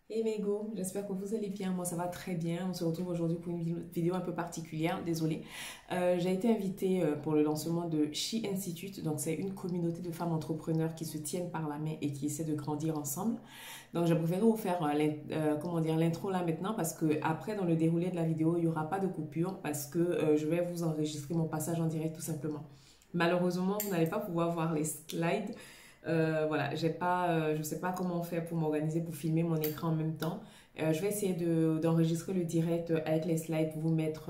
Hey Mego, j'espère que vous allez bien. Moi, ça va très bien. On se retrouve aujourd'hui pour une vidéo un peu particulière. Désolée. J'ai été invitée pour le lancement de She Institute. Donc, c'est une communauté de femmes entrepreneurs qui se tiennent par la main et qui essaient de grandir ensemble. Donc, j'ai préféré vous faire comment dire, l'intro là maintenant parce que après, dans le déroulé de la vidéo, il n'y aura pas de coupure parce que je vais vous enregistrer mon passage en direct tout simplement. Malheureusement, vous n'allez pas pouvoir voir les slides. Voilà, je sais pas comment faire pour m'organiser, pour filmer mon écran en même temps. Je vais essayer d'enregistrer le direct avec les slides, vous mettre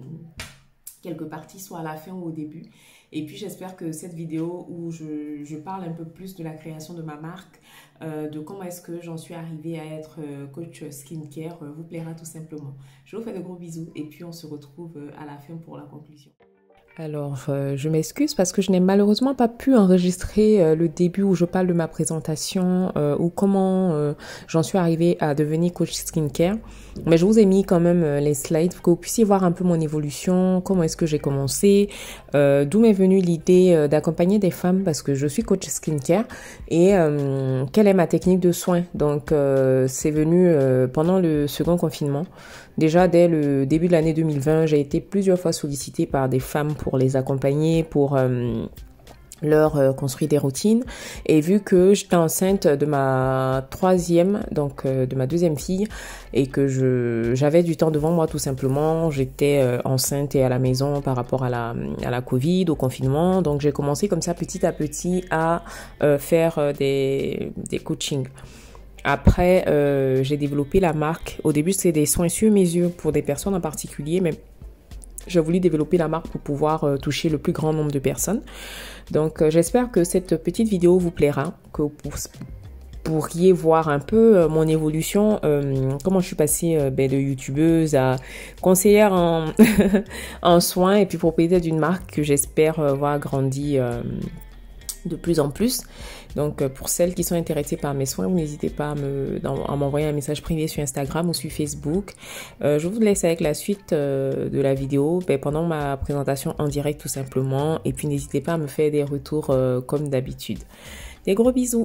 quelques parties, soit à la fin ou au début. Et puis j'espère que cette vidéo où je parle un peu plus de la création de ma marque, de comment est-ce que j'en suis arrivée à être coach skincare, vous plaira tout simplement. Je vous fais de gros bisous et puis on se retrouve à la fin pour la conclusion. Alors, je m'excuse parce que je n'ai malheureusement pas pu enregistrer le début où je parle de ma présentation ou comment j'en suis arrivée à devenir coach skincare. Mais je vous ai mis quand même les slides pour que vous puissiez voir un peu mon évolution, comment est-ce que j'ai commencé, d'où m'est venue l'idée d'accompagner des femmes parce que je suis coach skincare et quelle est ma technique de soins. Donc, c'est venu pendant le second confinement. Déjà, dès le début de l'année 2020, j'ai été plusieurs fois sollicitée par des femmes pour les accompagner, pour leur construire des routines. Et vu que j'étais enceinte de ma troisième, donc de ma deuxième fille, et que j'avais du temps devant moi tout simplement, j'étais enceinte et à la maison par rapport à la Covid, au confinement. Donc j'ai commencé comme ça petit à petit à faire des coachings. Après, j'ai développé la marque. Au début, c'était des soins sur mesure pour des personnes en particulier, mais j'ai voulu développer la marque pour pouvoir toucher le plus grand nombre de personnes. Donc, j'espère que cette petite vidéo vous plaira, que vous pourriez voir un peu mon évolution, comment je suis passée de youtubeuse à conseillère en, en soins et puis propriétaire d'une marque que j'espère voir grandir de plus en plus. Donc, pour celles qui sont intéressées par mes soins, vous n'hésitez pas à m'envoyer un message privé sur Instagram ou sur Facebook. Je vous laisse avec la suite de la vidéo pendant ma présentation en direct tout simplement. Et puis, n'hésitez pas à me faire des retours comme d'habitude. Des gros bisous!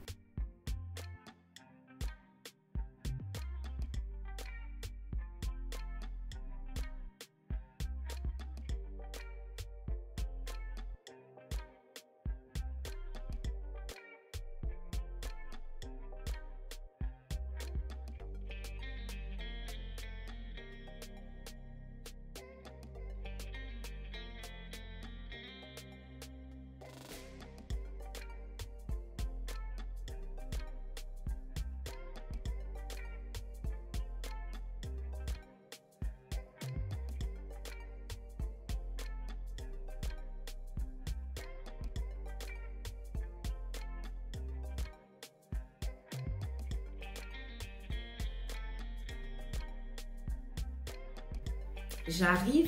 J'arrive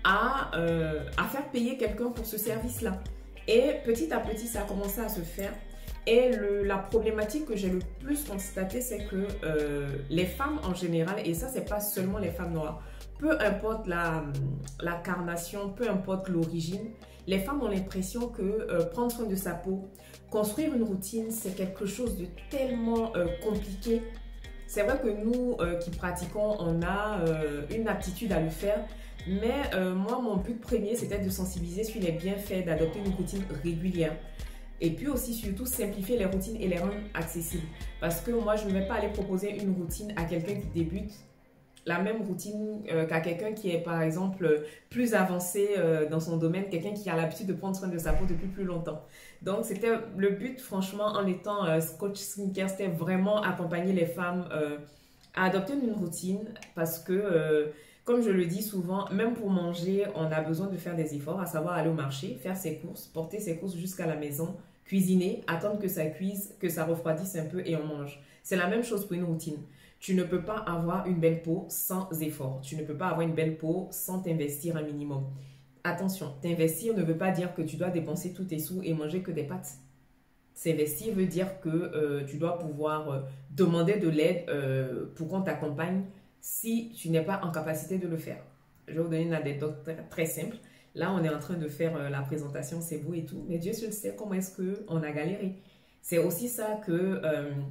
à faire payer quelqu'un pour ce service-là. Et petit à petit, ça a commencé à se faire. Et la problématique que j'ai le plus constatée, c'est que les femmes en général, et ça, c'est pas seulement les femmes noires, peu importe la carnation, peu importe l'origine, les femmes ont l'impression que prendre soin de sa peau, construire une routine, c'est quelque chose de tellement compliqué. C'est vrai que nous qui pratiquons, on a une aptitude à le faire, mais moi, mon but premier, c'était de sensibiliser sur les bienfaits d'adopter une routine régulière. Et puis aussi, surtout, simplifier les routines et les rendre accessibles. Parce que moi, je ne vais pas aller proposer une routine à quelqu'un qui débute, la même routine qu'à quelqu'un qui est, par exemple, plus avancé dans son domaine, quelqu'un qui a l'habitude de prendre soin de sa peau depuis plus longtemps. Donc, c'était le but, franchement, en étant coach skincare, c'était vraiment accompagner les femmes à adopter une routine parce que, comme je le dis souvent, même pour manger, on a besoin de faire des efforts, à savoir aller au marché, faire ses courses, porter ses courses jusqu'à la maison, cuisiner, attendre que ça cuise, que ça refroidisse un peu et on mange. C'est la même chose pour une routine. Tu ne peux pas avoir une belle peau sans effort. Tu ne peux pas avoir une belle peau sans t'investir un minimum. Attention, t'investir ne veut pas dire que tu dois dépenser tous tes sous et manger que des pâtes. S'investir veut dire que tu dois pouvoir demander de l'aide pour qu'on t'accompagne si tu n'es pas en capacité de le faire. Je vais vous donner une anecdote très simple. Là, on est en train de faire la présentation, c'est beau et tout, mais Dieu seul sait comment est-ce qu'on a galéré. C'est aussi ça que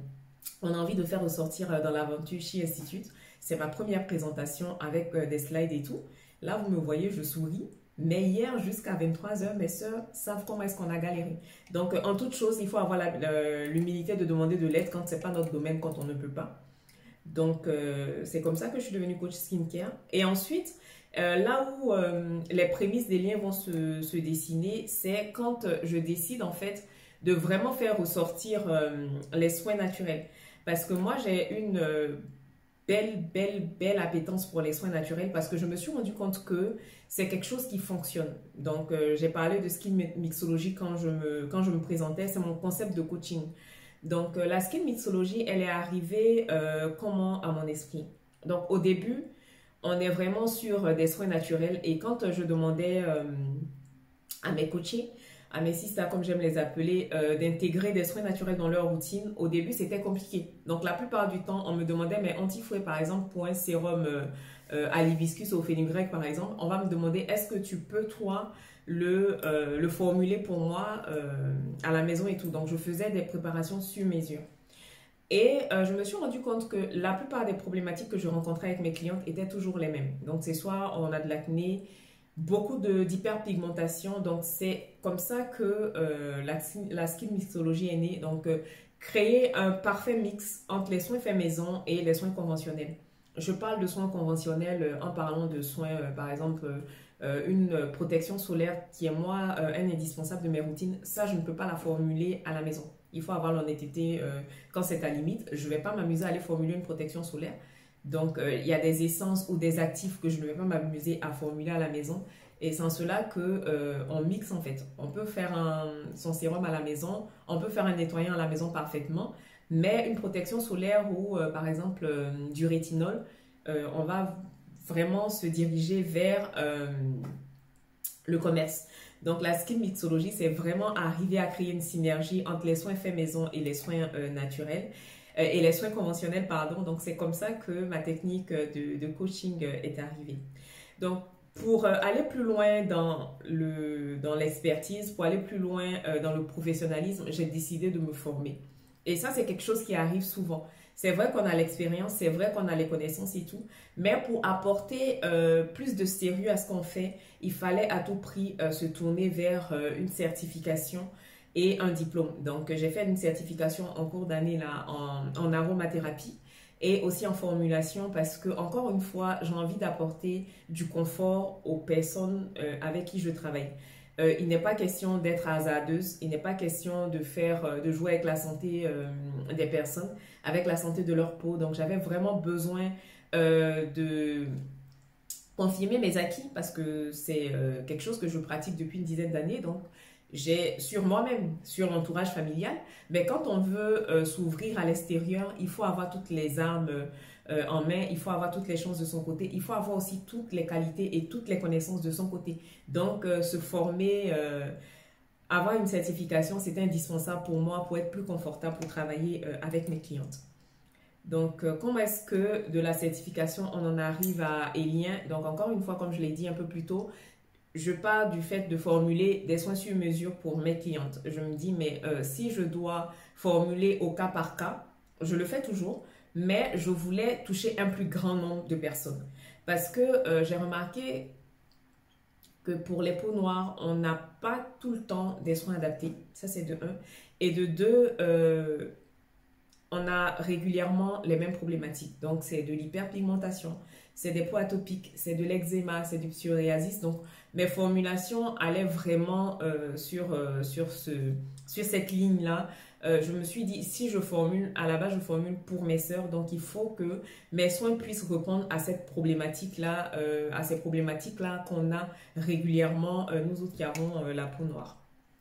on a envie de faire ressortir dans l'aventure She Institute. C'est ma première présentation avec des slides et tout. Là, vous me voyez, je souris. Mais hier, jusqu'à 23h, mes sœurs savent comment est-ce qu'on a galéré. Donc, en toute chose, il faut avoir l'humilité de demander de l'aide quand ce n'est pas notre domaine, quand on ne peut pas. Donc, c'est comme ça que je suis devenue coach skincare. Et ensuite, là où les prémices des liens vont se dessiner, c'est quand je décide en fait de vraiment faire ressortir les soins naturels. Parce que moi, j'ai une belle appétence pour les soins naturels parce que je me suis rendu compte que c'est quelque chose qui fonctionne. Donc, j'ai parlé de skin mixologie quand je me présentais, c'est mon concept de coaching. Donc, la skin mixologie, elle est arrivée comment à mon esprit? Donc, au début, on est vraiment sur des soins naturels et quand je demandais à mes coachés, à mes sisters, comme j'aime les appeler, d'intégrer des soins naturels dans leur routine, au début, c'était compliqué. Donc, la plupart du temps, on me demandait, mais anti-fouet, par exemple, pour un sérum à l'hibiscus ou au fenugrec, par exemple, on va me demander, est-ce que tu peux, toi, le formuler pour moi à la maison et tout. Donc, je faisais des préparations sur mesure. Et je me suis rendu compte que la plupart des problématiques que je rencontrais avec mes clientes étaient toujours les mêmes. Donc, c'est soit on a de l'acné, beaucoup d'hyperpigmentation. Donc, c'est comme ça que la skin mixologie est née. Donc, créer un parfait mix entre les soins faits maison et les soins conventionnels. Je parle de soins conventionnels en parlant de soins, par exemple, une protection solaire qui est, moi, un indispensable de mes routines. Ça, je ne peux pas la formuler à la maison. Il faut avoir l'honnêteté quand c'est à limite. Je ne vais pas m'amuser à aller formuler une protection solaire. Donc, il y a des essences ou des actifs que je ne vais pas m'amuser à formuler à la maison. Et c'est en cela qu'on mixe en fait. On peut faire son sérum à la maison, on peut faire un nettoyant à la maison parfaitement, mais une protection solaire ou par exemple du rétinol, on va vraiment se diriger vers le commerce. Donc la skin mixologie, c'est vraiment arriver à créer une synergie entre les soins faits maison et les soins naturels et les soins conventionnels, pardon. Donc c'est comme ça que ma technique de coaching est arrivée. Donc pour aller plus loin dans l'expertise, pour aller plus loin dans le professionnalisme, j'ai décidé de me former. Et ça, c'est quelque chose qui arrive souvent. C'est vrai qu'on a l'expérience, c'est vrai qu'on a les connaissances et tout, mais pour apporter plus de sérieux à ce qu'on fait, il fallait à tout prix se tourner vers une certification et un diplôme. Donc, j'ai fait une certification en cours d'année là en aromathérapie et aussi en formulation parce que, encore une fois, j'ai envie d'apporter du confort aux personnes avec qui je travaille. Il n'est pas question d'être hasardeuse, il n'est pas question de jouer avec la santé des personnes, avec la santé de leur peau. Donc, j'avais vraiment besoin de confirmer mes acquis parce que c'est quelque chose que je pratique depuis une dizaine d'années. Donc, j'ai sur moi-même, sur l'entourage familial, mais quand on veut s'ouvrir à l'extérieur, il faut avoir toutes les armes en main, il faut avoir toutes les chances de son côté, il faut avoir aussi toutes les qualités et toutes les connaissances de son côté. Donc, se former, avoir une certification, c'était indispensable pour moi pour être plus confortable pour travailler avec mes clientes. Donc, comment est-ce que de la certification, on en arrive à Elien? Donc, encore une fois, comme je l'ai dit un peu plus tôt, je pars du fait de formuler des soins sur mesure pour mes clientes. Je me dis, mais si je dois formuler au cas par cas, je le fais toujours, mais je voulais toucher un plus grand nombre de personnes. Parce que j'ai remarqué que pour les peaux noires, on n'a pas tout le temps des soins adaptés. Ça, c'est de un. Et de deux, on a régulièrement les mêmes problématiques. Donc, c'est de l'hyperpigmentation, c'est des peaux atopiques, c'est de l'eczéma, c'est du psoriasis. Donc, mes formulations allaient vraiment sur cette ligne-là. Je me suis dit, si je formule, à la base, je formule pour mes sœurs. Donc, il faut que mes soins puissent répondre à cette problématique-là, à ces problématiques-là qu'on a régulièrement, nous autres qui avons la peau noire.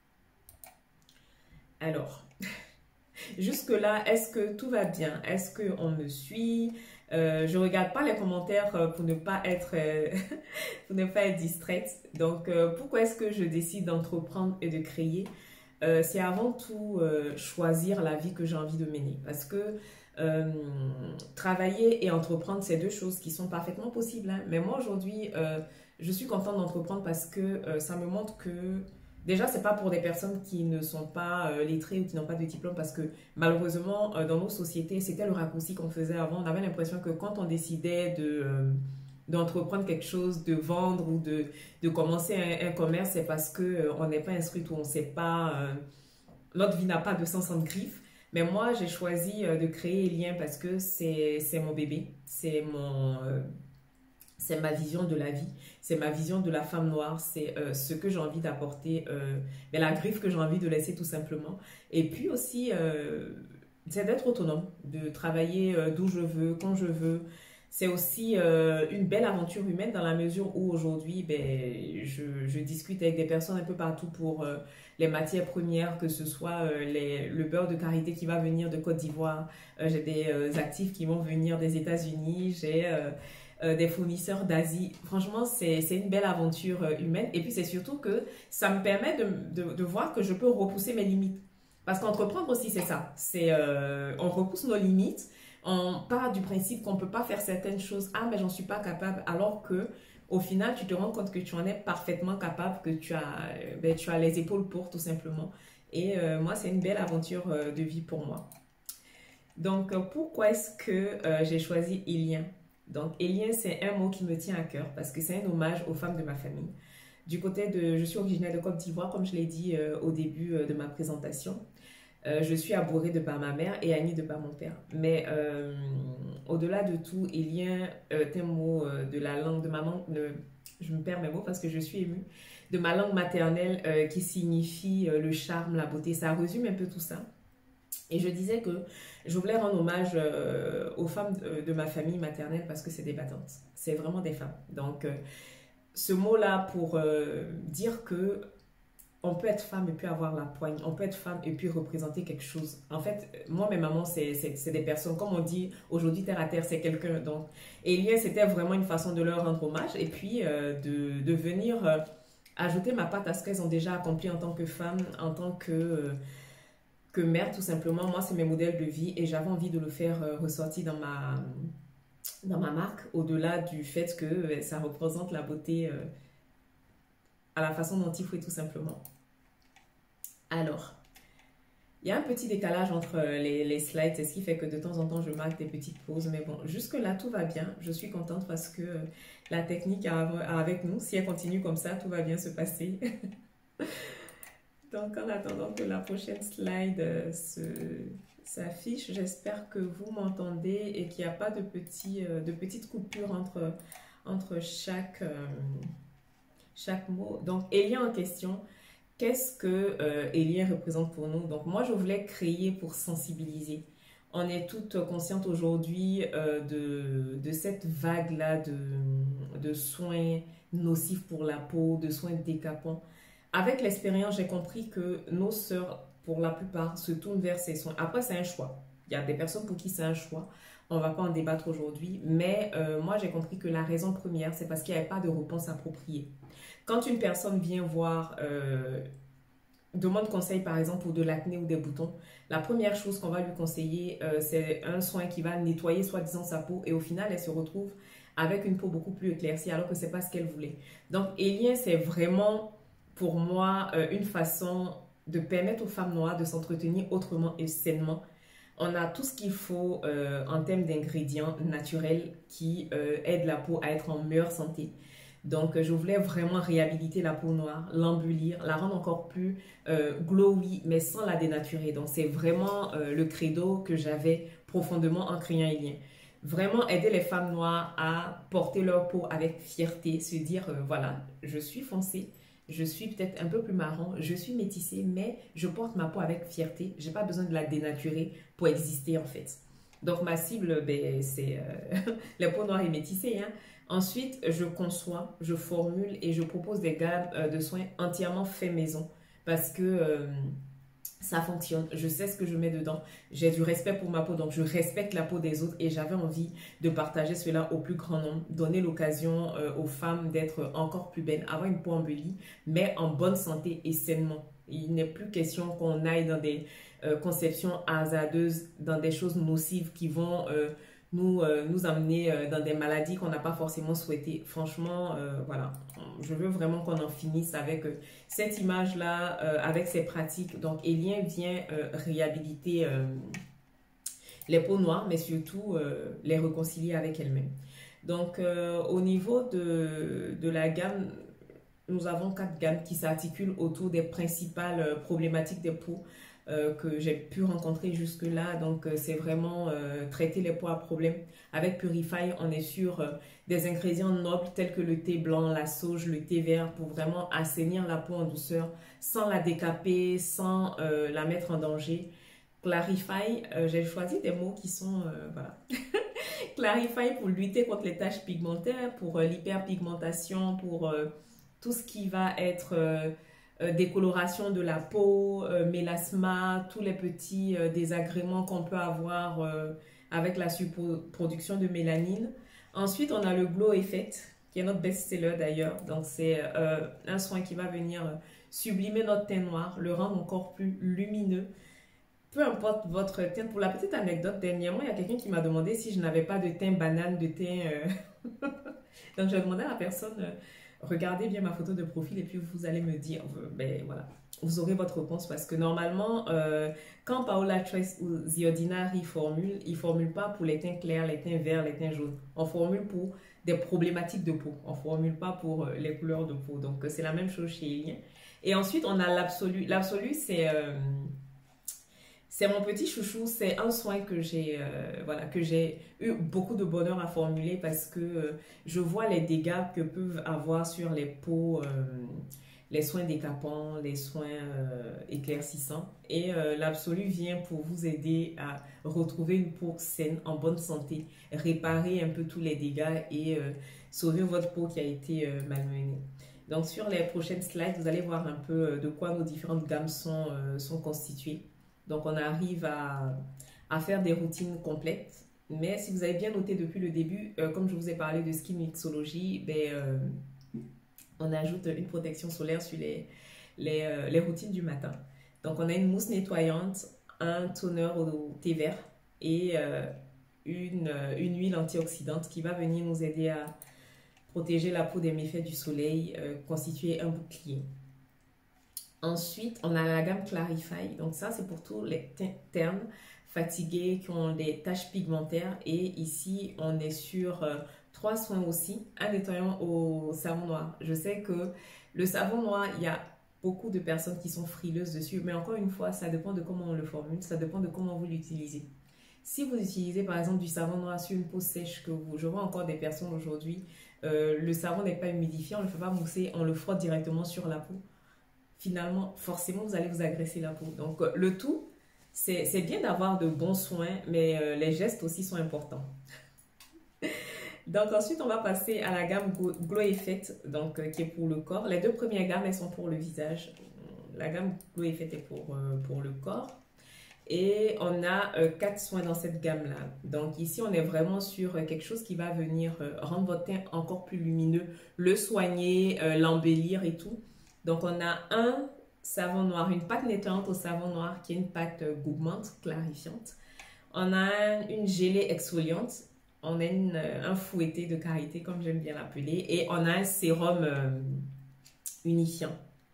Alors... Jusque-là, est-ce que tout va bien? Est-ce qu'on me suit? Je ne regarde pas les commentaires pour ne pas être, pour ne pas être distraite. Donc, pourquoi est-ce que je décide d'entreprendre et de créer? C'est avant tout choisir la vie que j'ai envie de mener. Parce que travailler et entreprendre, c'est deux choses qui sont parfaitement possibles. Hein. Mais moi, aujourd'hui, je suis contente d'entreprendre parce que ça me montre que Déjà, c'est pas pour des personnes qui ne sont pas lettrées ou qui n'ont pas de diplôme parce que malheureusement, dans nos sociétés, c'était le raccourci qu'on faisait avant. On avait l'impression que quand on décidait d'entreprendre quelque chose, de vendre ou de commencer un commerce, c'est parce que on n'est pas instruit ou on sait pas, notre vie n'a pas de sens en griffe. Mais moi, j'ai choisi de créer Lien parce que c'est mon bébé, c'est ma vision de la vie, c'est ma vision de la femme noire, c'est ce que j'ai envie d'apporter, mais la griffe que j'ai envie de laisser tout simplement. Et puis aussi, c'est d'être autonome, de travailler d'où je veux, quand je veux. C'est aussi une belle aventure humaine dans la mesure où aujourd'hui, ben, je discute avec des personnes un peu partout pour les matières premières, que ce soit le beurre de karité qui va venir de Côte d'Ivoire, j'ai des actifs qui vont venir des États-Unis, j'ai des fournisseurs d'Asie. Franchement, c'est une belle aventure humaine. Et puis, c'est surtout que ça me permet de voir que je peux repousser mes limites. Parce qu'entreprendre aussi, c'est ça. On repousse nos limites. On part du principe qu'on ne peut pas faire certaines choses. Ah, mais j'en suis pas capable. Alors que, au final, tu te rends compte que tu en es parfaitement capable, que tu as les épaules pour, tout simplement. Et moi, c'est une belle aventure de vie pour moi. Donc, pourquoi est-ce que j'ai choisi Ilien? Donc, Élien, c'est un mot qui me tient à cœur parce que c'est un hommage aux femmes de ma famille. Je suis originaire de Côte d'Ivoire, comme je l'ai dit au début de ma présentation. Je suis abourée de par ma mère et Annie de par mon père. Mais au-delà de tout, Élien est un mot de la langue de maman. Je me perds mes mots parce que je suis émue. De ma langue maternelle qui signifie le charme, la beauté. Ça résume un peu tout ça. Et je disais que je voulais rendre hommage aux femmes de ma famille maternelle parce que c'est des battantes. C'est vraiment des femmes. Donc, ce mot-là pour dire que on peut être femme et puis avoir la poigne. On peut être femme et puis représenter quelque chose. En fait, moi, mes mamans, c'est des personnes. Comme on dit aujourd'hui, terre à terre, c'est quelqu'un. Donc, et Lien, c'était vraiment une façon de leur rendre hommage et puis de venir ajouter ma patte à ce qu'elles ont déjà accompli en tant que femme, en tant que mère, tout simplement. Moi, c'est mes modèles de vie et j'avais envie de le faire ressortir dans ma marque, au-delà du fait que ça représente la beauté à la façon dont il faut, tout simplement. Alors, il y a un petit décalage entre les slides, c'est ce qui fait que de temps en temps, je marque des petites pauses. Mais bon, jusque-là, tout va bien. Je suis contente parce que la technique est avec nous. Si elle continue comme ça, tout va bien se passer. Donc, en attendant que la prochaine slide s'affiche, j'espère que vous m'entendez et qu'il n'y a pas de petites coupures entre chaque mot. Donc, Élien en question, qu'est-ce que Élien représente pour nous? Donc, moi, je voulais créer pour sensibiliser. On est toutes conscientes aujourd'hui de cette vague-là de soins nocifs pour la peau, de soins décapants. Avec l'expérience, j'ai compris que nos sœurs, pour la plupart, se tournent vers ces soins. Après, c'est un choix. Il y a des personnes pour qui c'est un choix. On ne va pas en débattre aujourd'hui. Mais moi, j'ai compris que la raison première, c'est parce qu'il n'y avait pas de réponse appropriée. Quand une personne vient voir, demande conseil par exemple pour de l'acné ou des boutons, la première chose qu'on va lui conseiller, c'est un soin qui va nettoyer soi-disant sa peau. Et au final, elle se retrouve avec une peau beaucoup plus éclaircie alors que ce n'est pas ce qu'elle voulait. Donc, Élien, c'est vraiment pour moi une façon de permettre aux femmes noires de s'entretenir autrement et sainement. On a tout ce qu'il faut en termes d'ingrédients naturels qui aident la peau à être en meilleure santé. Donc, je voulais vraiment réhabiliter la peau noire, l'embellir, la rendre encore plus glowy, mais sans la dénaturer. Donc, c'est vraiment le credo que j'avais profondément en créant Élien. Vraiment aider les femmes noires à porter leur peau avec fierté, se dire, voilà, je suis foncée, je suis peut-être un peu plus marron, je suis métissée, mais je porte ma peau avec fierté. Je n'ai pas besoin de la dénaturer pour exister en fait. Donc ma cible, ben, c'est les peaux noires et métissées. Hein. Ensuite, je conçois, je formule et je propose des gammes de soins entièrement faits maison parce que ça fonctionne. Je sais ce que je mets dedans. J'ai du respect pour ma peau, donc je respecte la peau des autres et j'avais envie de partager cela au plus grand nombre, donner l'occasion aux femmes d'être encore plus belles, avoir une peau embellie, mais en bonne santé et sainement. Il n'est plus question qu'on aille dans des conceptions hasardeuses, dans des choses nocives qui vont nous amener dans des maladies qu'on n'a pas forcément souhaitées. Franchement, voilà, je veux vraiment qu'on en finisse avec cette image-là, avec ces pratiques. Donc, Elien vient réhabiliter les peaux noires, mais surtout les réconcilier avec elles-mêmes. Donc, au niveau de la gamme, nous avons 4 gammes qui s'articulent autour des principales problématiques des peaux que j'ai pu rencontrer jusque-là. Donc, c'est vraiment traiter les peaux à problème. Avec Purify, on est sur des ingrédients nobles tels que le thé blanc, la sauge, le thé vert pour vraiment assainir la peau en douceur sans la décaper, sans la mettre en danger. Clarify, j'ai choisi des mots qui sont, voilà. Clarify pour lutter contre les taches pigmentaires, pour l'hyperpigmentation, pour tout ce qui va être décoloration de la peau, mélasma, tous les petits désagréments qu'on peut avoir avec la surproduction de mélanine. Ensuite, on a le Glow Effect, qui est notre best-seller d'ailleurs. Donc, c'est un soin qui va venir sublimer notre teint noir, le rendre encore plus lumineux. Peu importe votre teint. Pour la petite anecdote, dernièrement, il y a quelqu'un qui m'a demandé si je n'avais pas de teint banane, de teint... Donc, j'ai demandé à la personne, regardez bien ma photo de profil et puis vous allez me dire, ben voilà, vous aurez votre réponse parce que normalement, quand Paola Choice ou The Ordinary formule, ils ne formulent pas pour les teints clairs, les teints verts, les teints jaunes. On formule pour des problématiques de peau. On ne formule pas pour les couleurs de peau. Donc, c'est la même chose chez Elien. Et ensuite, on a l'absolu. L'absolu, c'est mon petit chouchou, c'est un soin que j'ai voilà, que j'ai eu beaucoup de bonheur à formuler parce que je vois les dégâts que peuvent avoir sur les peaux les soins décapants, les soins éclaircissants. Et l'absolu vient pour vous aider à retrouver une peau saine, en bonne santé, réparer un peu tous les dégâts et sauver votre peau qui a été malmenée. Donc sur les prochaines slides, vous allez voir un peu de quoi nos différentes gammes sont constituées. Donc, on arrive à faire des routines complètes. Mais si vous avez bien noté depuis le début, comme je vous ai parlé de skin mixologie, ben, on ajoute une protection solaire sur les routines du matin. Donc, on a une mousse nettoyante, un toner au thé vert et une huile antioxydante qui va venir nous aider à protéger la peau des méfaits du soleil, constituer un bouclier. Ensuite, on a la gamme Clarify. Donc ça, c'est pour tous les ternes fatigués qui ont des taches pigmentaires. Et ici, on est sur 3 soins aussi. Un nettoyant au savon noir. Je sais que le savon noir, il y a beaucoup de personnes qui sont frileuses dessus. Mais encore une fois, ça dépend de comment on le formule. Ça dépend de comment vous l'utilisez. Si vous utilisez par exemple du savon noir sur une peau sèche, je vois encore des personnes aujourd'hui, le savon n'est pas humidifié, on ne le fait pas mousser, on le frotte directement sur la peau. Finalement, forcément, vous allez vous agresser la peau. Donc, le tout, c'est bien d'avoir de bons soins, mais les gestes aussi sont importants. Donc, ensuite, on va passer à la gamme Glow Effect, donc, qui est pour le corps. Les 2 premières gammes, elles sont pour le visage. La gamme Glow Effect est pour le corps. Et on a 4 soins dans cette gamme-là. Donc, ici, on est vraiment sur quelque chose qui va venir rendre votre teint encore plus lumineux, le soigner, l'embellir et tout. Donc, on a un savon noir, une pâte nettoyante au savon noir qui est une pâte gourmande, clarifiante. On a une gelée exfoliante. On a un fouetté de karité, comme j'aime bien l'appeler. Et on a un sérum unifiant.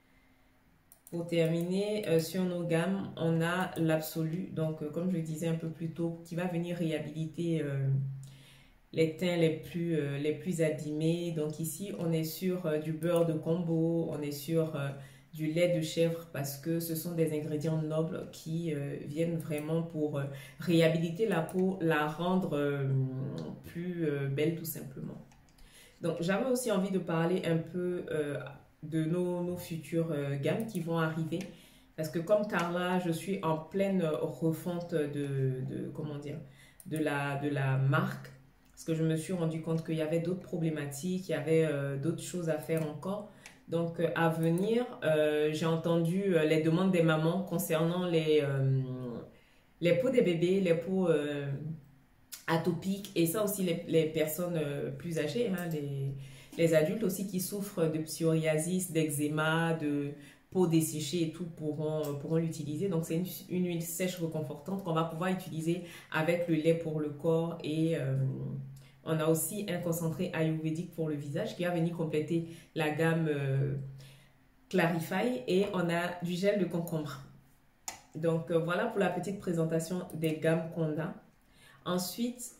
Pour terminer, sur nos gammes, on a l'absolu. Donc, comme je le disais un peu plus tôt, qui va venir réhabiliter les teints les plus abîmés. Donc ici, on est sur du beurre de combo, on est sur du lait de chèvre parce que ce sont des ingrédients nobles qui viennent vraiment pour réhabiliter la peau, la rendre plus belle tout simplement. Donc j'avais aussi envie de parler un peu de nos futures gammes qui vont arriver. Parce que comme Carla, je suis en pleine refonte comment dire, de la marque. Parce que je me suis rendu compte qu'il y avait d'autres problématiques, il y avait d'autres choses à faire encore. Donc, à venir, j'ai entendu les demandes des mamans concernant les peaux des bébés, les peaux atopiques et ça aussi les personnes plus âgées, hein, les adultes aussi qui souffrent de psoriasis, d'eczéma, peau desséchée et tout pourront l'utiliser. Donc, c'est une huile sèche reconfortante qu'on va pouvoir utiliser avec le lait pour le corps. Et on a aussi un concentré ayurvédique pour le visage qui va venir compléter la gamme Clarify. Et on a du gel de concombre. Donc, voilà pour la petite présentation des gammes qu'on a. Ensuite,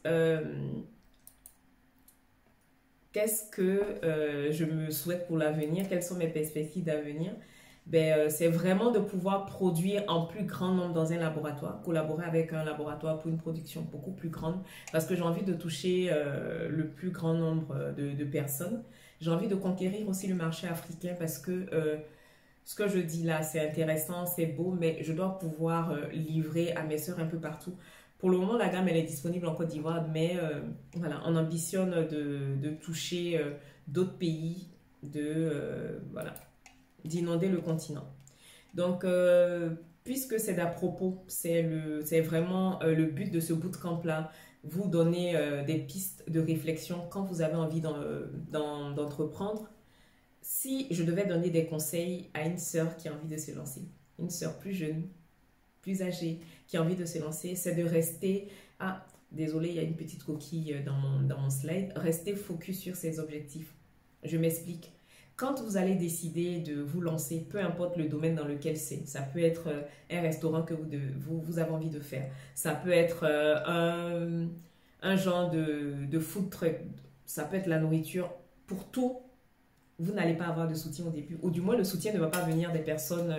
qu'est-ce que je me souhaite pour l'avenir? Quelles sont mes perspectives d'avenir? C'est vraiment de pouvoir produire en plus grand nombre dans un laboratoire, collaborer avec un laboratoire pour une production beaucoup plus grande, parce que j'ai envie de toucher le plus grand nombre de personnes. J'ai envie de conquérir aussi le marché africain parce que ce que je dis là, c'est intéressant, c'est beau, mais je dois pouvoir livrer à mes sœurs un peu partout. Pour le moment, la gamme, elle est disponible en Côte d'Ivoire, mais voilà, on ambitionne de toucher d'autres pays, voilà, d'inonder le continent. Donc, puisque c'est d'à propos, c'est vraiment le but de ce bootcamp-là, vous donner des pistes de réflexion quand vous avez envie d'entreprendre. Si je devais donner des conseils à une sœur qui a envie de se lancer, une sœur plus jeune, plus âgée, qui a envie de se lancer, c'est de rester... Ah, désolé, il y a une petite coquille dans mon slide. Restez focus sur ses objectifs. Je m'explique. Quand vous allez décider de vous lancer, peu importe le domaine dans lequel c'est, ça peut être un restaurant que vous avez envie de faire. Ça peut être un genre de food truck. Ça peut être la nourriture. Pour tout, vous n'allez pas avoir de soutien au début. Ou du moins, le soutien ne va pas venir des personnes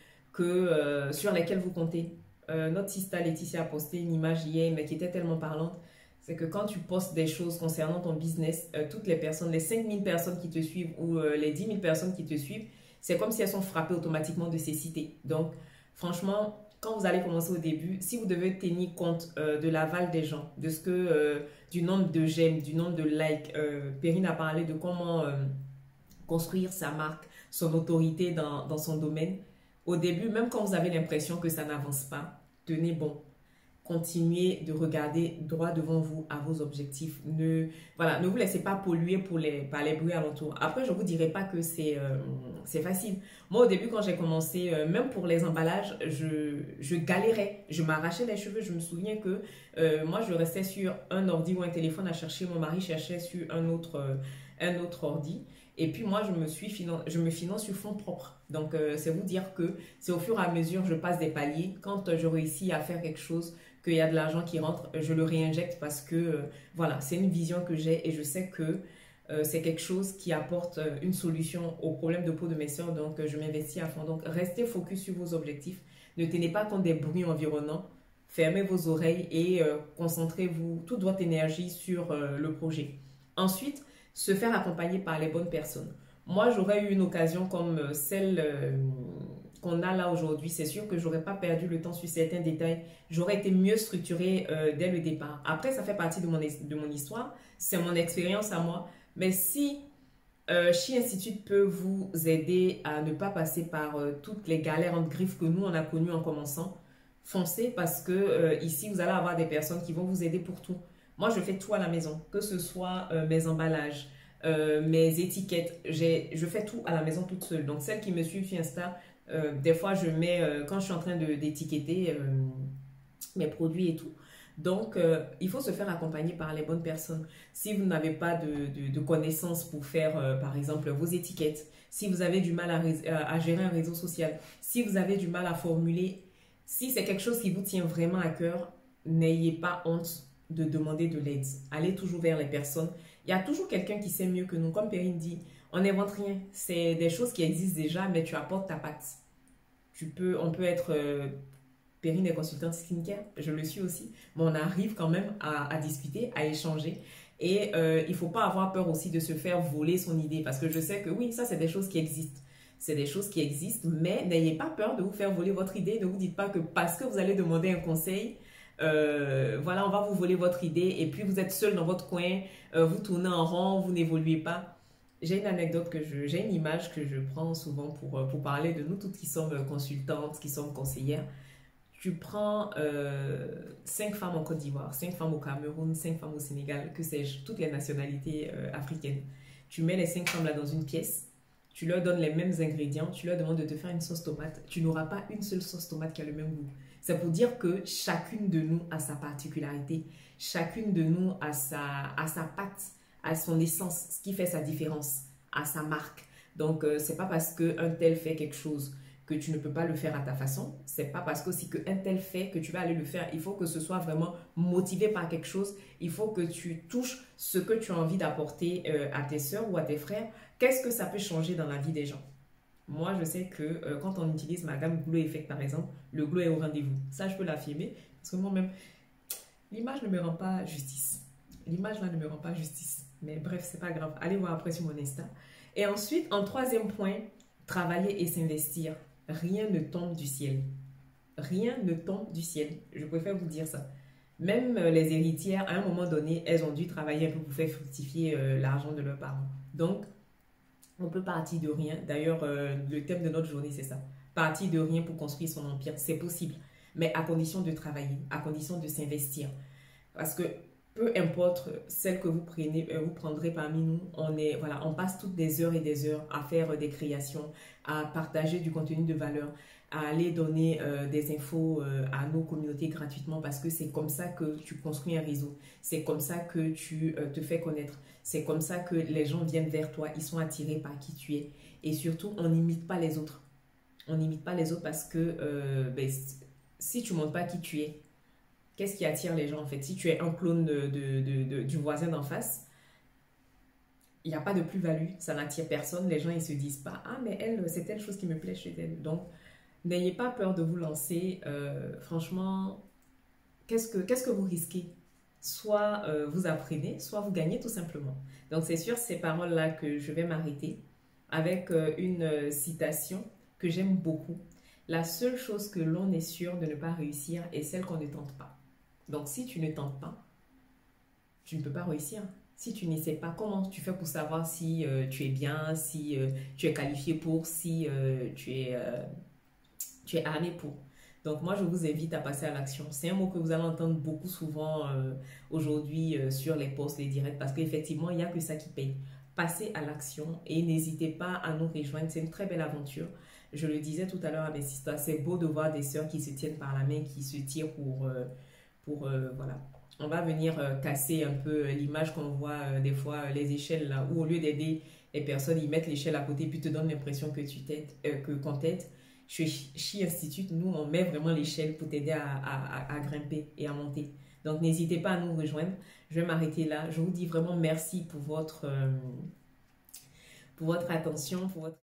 sur lesquelles vous comptez. Notre sista Laetitia a posté une image hier, mais qui était tellement parlante. C'est que quand tu postes des choses concernant ton business, toutes les personnes, les 5000 personnes qui te suivent ou les 10 000 personnes qui te suivent, c'est comme si elles sont frappées automatiquement de cécité. Donc, franchement, quand vous allez commencer au début, si vous devez tenir compte de l'aval des gens, de ce que, du nombre de j'aime, du nombre de likes, Perrine a parlé de comment construire sa marque, son autorité dans son domaine. Au début, même quand vous avez l'impression que ça n'avance pas, tenez bon. Continuez de regarder droit devant vous à vos objectifs. Ne vous laissez pas polluer par les bruits alentours. Après, je ne vous dirai pas que c'est facile. Moi, au début, quand j'ai commencé, même pour les emballages, je galérais. Je m'arrachais les cheveux. Je me souviens que moi, je restais sur un ordi ou un téléphone à chercher. Mon mari cherchait sur un autre ordi. Et puis moi, je me finance sur fonds propres. Donc, c'est vous dire que c'est au fur et à mesure, je passe des paliers. Quand je réussis à faire quelque chose, qu'il y a de l'argent qui rentre, je le réinjecte parce que, voilà, c'est une vision que j'ai et je sais que c'est quelque chose qui apporte une solution au problème de peau de mes soeurs. Donc, je m'investis à fond. Donc, restez focus sur vos objectifs. Ne tenez pas compte des bruits environnants. Fermez vos oreilles et concentrez-vous toute votre énergie sur le projet. Ensuite, se faire accompagner par les bonnes personnes. Moi, j'aurais eu une occasion comme celle qu'on a là aujourd'hui. C'est sûr que j'aurais pas perdu le temps sur certains détails. J'aurais été mieux structurée dès le départ. Après, ça fait partie de mon histoire. C'est mon expérience à moi. Mais si She Institute peut vous aider à ne pas passer par toutes les galères en griffes que nous, on a connues en commençant, foncez parce que ici, vous allez avoir des personnes qui vont vous aider pour tout. Moi, je fais tout à la maison, que ce soit mes emballages, mes étiquettes. Je fais tout à la maison toute seule. Donc, celles qui me suivent sur Insta, des fois, je mets, quand je suis en train d'étiqueter mes produits et tout. Donc, il faut se faire accompagner par les bonnes personnes. Si vous n'avez pas de connaissances pour faire, par exemple, vos étiquettes, si vous avez du mal à gérer un réseau social, si vous avez du mal à formuler, si c'est quelque chose qui vous tient vraiment à cœur, n'ayez pas honte de demander de l'aide. Allez toujours vers les personnes. Il y a toujours quelqu'un qui sait mieux que nous. Comme Perrine dit, on n'invente rien. C'est des choses qui existent déjà, mais tu apportes ta patte. On peut être... Perrine est consultante skincare, je le suis aussi. Mais on arrive quand même à discuter, à échanger. Et il ne faut pas avoir peur aussi de se faire voler son idée. Parce que je sais que oui, ça c'est des choses qui existent. C'est des choses qui existent, mais n'ayez pas peur de vous faire voler votre idée. Ne vous dites pas que parce que vous allez demander un conseil... voilà, on va vous voler votre idée et puis vous êtes seul dans votre coin, vous tournez en rond, vous n'évoluez pas. J'ai une anecdote j'ai une image que je prends souvent pour parler de nous toutes qui sommes consultantes, qui sommes conseillères. Tu prends 5 femmes en Côte d'Ivoire, 5 femmes au Cameroun, 5 femmes au Sénégal, que sais-je, toutes les nationalités africaines. Tu mets les 5 femmes là dans une pièce, tu leur donnes les mêmes ingrédients, tu leur demandes de te faire une sauce tomate, tu n'auras pas une seule sauce tomate qui a le même goût. C'est pour dire que chacune de nous a sa particularité, chacune de nous a sa patte, a son essence, ce qui fait sa différence, a sa marque. Donc, c'est pas parce qu'un tel fait quelque chose que tu ne peux pas le faire à ta façon. C'est pas parce que si qu'un tel fait que tu vas aller le faire. Il faut que ce soit vraiment motivé par quelque chose. Il faut que tu touches ce que tu as envie d'apporter à tes soeurs ou à tes frères. Qu'est-ce que ça peut changer dans la vie des gens? Moi, je sais que quand on utilise ma gamme Glow Effect, par exemple, le glow est au rendez-vous. Ça, je peux l'affirmer. Parce que moi-même, l'image ne me rend pas justice. L'image là ne me rend pas justice. Mais bref, c'est pas grave. Allez voir après sur mon Insta. Et ensuite, en troisième point, travailler et s'investir. Rien ne tombe du ciel. Rien ne tombe du ciel. Je préfère vous dire ça. Même les héritières, à un moment donné, elles ont dû travailler un peu pour faire fructifier l'argent de leurs parents. Donc, on peut partir de rien. D'ailleurs, le thème de notre journée, c'est ça. Partir de rien pour construire son empire. C'est possible. Mais à condition de travailler, à condition de s'investir. Parce que peu importe celle que vous prenez, vous prendrez parmi nous, on passe toutes des heures et des heures à faire des créations, à partager du contenu de valeur, à aller donner des infos à nos communautés gratuitement parce que c'est comme ça que tu construis un réseau, c'est comme ça que tu te fais connaître, c'est comme ça que les gens viennent vers toi, ils sont attirés par qui tu es. Et surtout, on n'imite pas les autres. On n'imite pas les autres parce que si tu ne montres pas qui tu es, qu'est-ce qui attire les gens en fait? Si tu es un clone du voisin d'en face, il n'y a pas de plus-value, ça n'attire personne. Les gens ils se disent pas, ah mais elle, c'est telle chose qui me plaît chez elle. Donc, n'ayez pas peur de vous lancer. Franchement, qu'est-ce que vous risquez? Soit vous apprenez, soit vous gagnez tout simplement. Donc, c'est sur ces paroles-là que je vais m'arrêter avec une citation que j'aime beaucoup. La seule chose que l'on est sûr de ne pas réussir est celle qu'on ne tente pas. Donc, si tu ne tentes pas, tu ne peux pas réussir. Si tu n'essaies pas, comment tu fais pour savoir si tu es bien, si tu es qualifié pour, si tu es armé pour? Donc, moi, je vous invite à passer à l'action. C'est un mot que vous allez entendre beaucoup souvent aujourd'hui sur les posts, les directs, parce qu'effectivement, il n'y a que ça qui paye. Passez à l'action et n'hésitez pas à nous rejoindre. C'est une très belle aventure. Je le disais tout à l'heure à mes sisters, c'est beau de voir des sœurs qui se tiennent par la main, qui se tirent voilà. On va venir casser un peu l'image qu'on voit des fois, les échelles là, où au lieu d'aider les personnes, ils mettent l'échelle à côté puis te donnent l'impression que qu'on t'aide. Chez She Institute, nous, on met vraiment l'échelle pour t'aider à grimper et à monter. Donc, n'hésitez pas à nous rejoindre. Je vais m'arrêter là. Je vous dis vraiment merci pour votre attention, pour votre